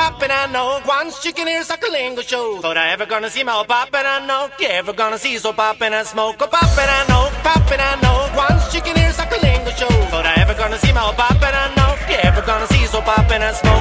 poppin', I know. Once you can hear Sucklingo show. Thought I ever gonna see my poppin', I know. You ever gonna see so poppin' and smoke? Oh, poppin', I know. Poppin', I know. Once you can hear Sucklingo show. Thought I ever gonna see my poppin', I know. You ever gonna see so poppin' and smoke?